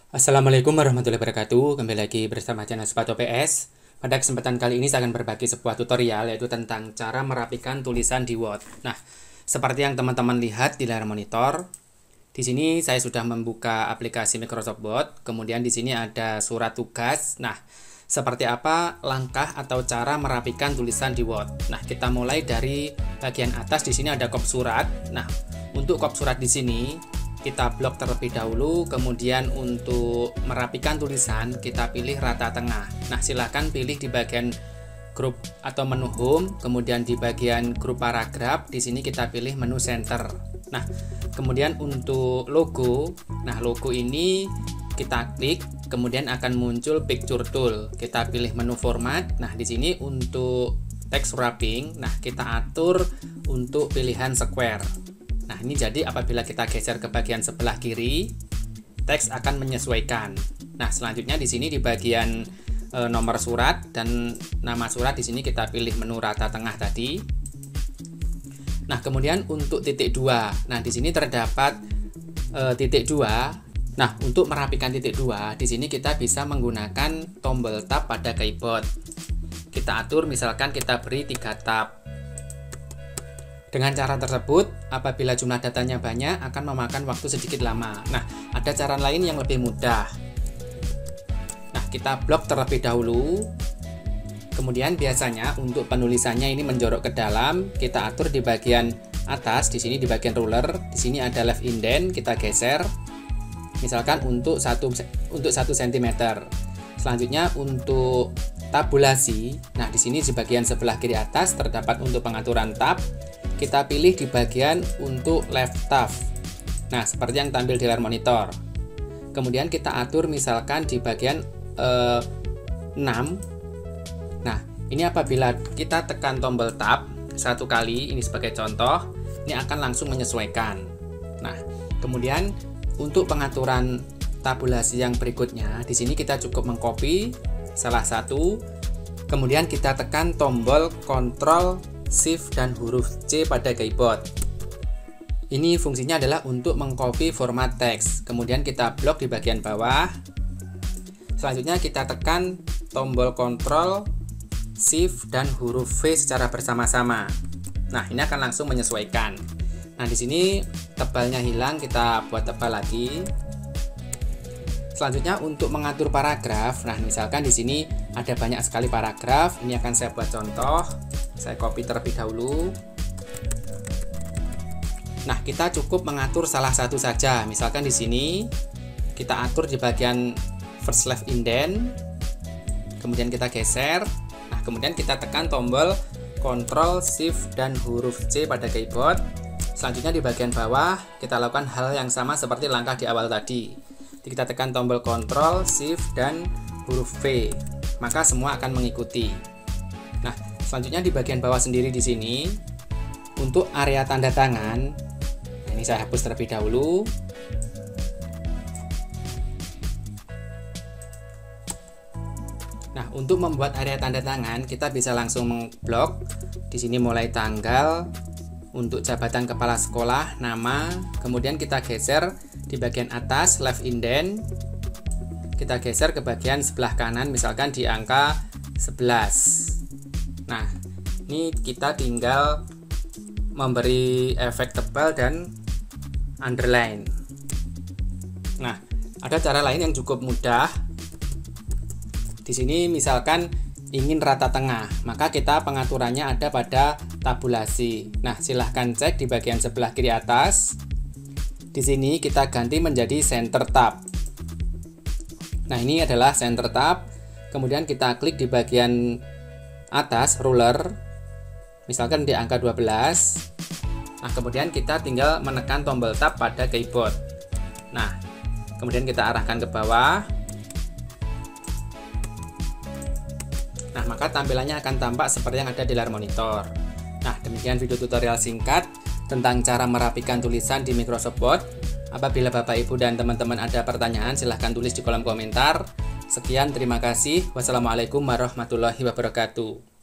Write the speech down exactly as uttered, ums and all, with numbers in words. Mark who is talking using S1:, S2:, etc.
S1: Assalamualaikum warahmatullahi wabarakatuh. Kembali lagi bersama channel Sepatu P S. Pada kesempatan kali ini saya akan berbagi sebuah tutorial, yaitu tentang cara merapikan tulisan di Word. Nah, seperti yang teman-teman lihat di layar monitor, di sini saya sudah membuka aplikasi Microsoft Word. Kemudian di sini ada surat tugas. Nah, seperti apa langkah atau cara merapikan tulisan di Word? Nah, kita mulai dari bagian atas. Di sini ada kop surat. Nah, untuk kop surat di sini kita blok terlebih dahulu, kemudian untuk merapikan tulisan kita pilih rata tengah. Nah, silahkan pilih di bagian grup atau menu home, kemudian di bagian grup paragraf, di sini kita pilih menu center. Nah, kemudian untuk logo, nah logo ini kita klik, kemudian akan muncul picture tool. Kita pilih menu format. Nah, di sini untuk text wrapping, nah kita atur untuk pilihan square. Nah, ini jadi apabila kita geser ke bagian sebelah kiri, teks akan menyesuaikan. Nah, selanjutnya di sini di bagian e, nomor surat dan nama surat, di sini kita pilih menu rata tengah tadi. Nah, kemudian untuk titik dua. Nah, di sini terdapat e, titik dua. Nah, untuk merapikan titik dua, di sini kita bisa menggunakan tombol tab pada keyboard. Kita atur, misalkan kita beri tiga tab. Dengan cara tersebut, apabila jumlah datanya banyak, akan memakan waktu sedikit lama. Nah, ada cara lain yang lebih mudah. Nah, kita blok terlebih dahulu. Kemudian biasanya untuk penulisannya ini menjorok ke dalam, kita atur di bagian atas, di sini di bagian ruler, di sini ada left indent, kita geser. Misalkan untuk satu untuk satu sentimeter. Selanjutnya untuk tabulasi. Nah, di sini di bagian sebelah kiri atas terdapat untuk pengaturan tab. Kita pilih di bagian untuk left tab. Nah, seperti yang tampil di layar monitor. Kemudian kita atur misalkan di bagian eh, enam. Nah, ini apabila kita tekan tombol tab satu kali, ini sebagai contoh, ini akan langsung menyesuaikan. Nah, kemudian untuk pengaturan tabulasi yang berikutnya, di sini kita cukup mengcopy salah satu, kemudian kita tekan tombol Ctrl Shift dan huruf C pada keyboard. Ini fungsinya adalah untuk mengcopy format teks. Kemudian kita blok di bagian bawah. Selanjutnya kita tekan tombol Ctrl Shift dan huruf V secara bersama-sama. Nah, ini akan langsung menyesuaikan. Nah, di sini tebalnya hilang, kita buat tebal lagi. Selanjutnya untuk mengatur paragraf. Nah, misalkan di sini ada banyak sekali paragraf. Ini akan saya buat contoh. Saya copy terlebih dahulu. Nah, kita cukup mengatur salah satu saja. Misalkan di sini kita atur di bagian first left indent. Kemudian kita geser. Nah, kemudian kita tekan tombol Ctrl Shift dan huruf C pada keyboard. Selanjutnya di bagian bawah kita lakukan hal yang sama seperti langkah di awal tadi. Kita tekan tombol Ctrl Shift dan huruf V. Maka semua akan mengikuti. Nah, selanjutnya di bagian bawah sendiri di sini untuk area tanda tangan, nah ini saya hapus terlebih dahulu. Nah, untuk membuat area tanda tangan kita bisa langsung mengblok. Di sini mulai tanggal, untuk jabatan kepala sekolah, nama, kemudian kita geser di bagian atas left indent. Kita geser ke bagian sebelah kanan, misalkan di angka sebelas. Nah, ini kita tinggal memberi efek tebal dan underline. Nah, ada cara lain yang cukup mudah. Di sini misalkan ingin rata tengah, maka kita pengaturannya ada pada tabulasi. Nah, silahkan cek di bagian sebelah kiri atas. Di sini kita ganti menjadi center tab. Nah, ini adalah center tab. Kemudian kita klik di bagian atas ruler, misalkan di angka dua belas. Nah, kemudian kita tinggal menekan tombol tab pada keyboard. Nah, kemudian kita arahkan ke bawah. Nah, maka tampilannya akan tampak seperti yang ada di layar monitor. Nah, demikian video tutorial singkat tentang cara merapikan tulisan di Microsoft Word. Apabila Bapak, Ibu, dan teman-teman ada pertanyaan, silahkan tulis di kolom komentar. Sekian, terima kasih. Wassalamualaikum warahmatullahi wabarakatuh.